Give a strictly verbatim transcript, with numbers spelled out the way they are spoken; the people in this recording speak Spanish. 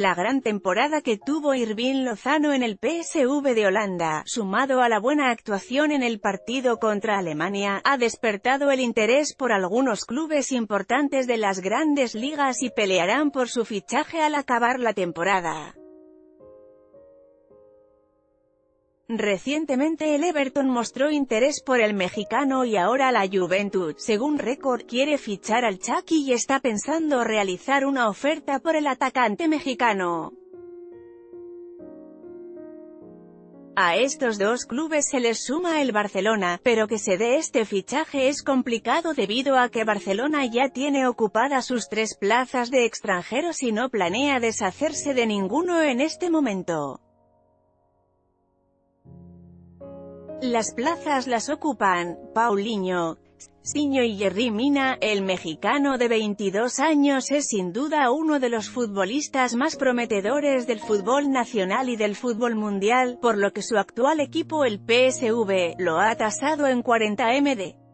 La gran temporada que tuvo Irving Lozano en el P S V de Holanda, sumado a la buena actuación en el partido contra Alemania, ha despertado el interés por algunos clubes importantes de las grandes ligas y pelearán por su fichaje al acabar la temporada. Recientemente el Everton mostró interés por el mexicano y ahora la Juventud, según Record, quiere fichar al Chucky y está pensando realizar una oferta por el atacante mexicano. A estos dos clubes se les suma el Barcelona, pero que se dé este fichaje es complicado debido a que Barcelona ya tiene ocupadas sus tres plazas de extranjeros y no planea deshacerse de ninguno en este momento. Las plazas las ocupan Paulinho, Ciño y Yerry Mina. El mexicano de veintidós años es sin duda uno de los futbolistas más prometedores del fútbol nacional y del fútbol mundial, por lo que su actual equipo, el P S V, lo ha tasado en cuarenta millones de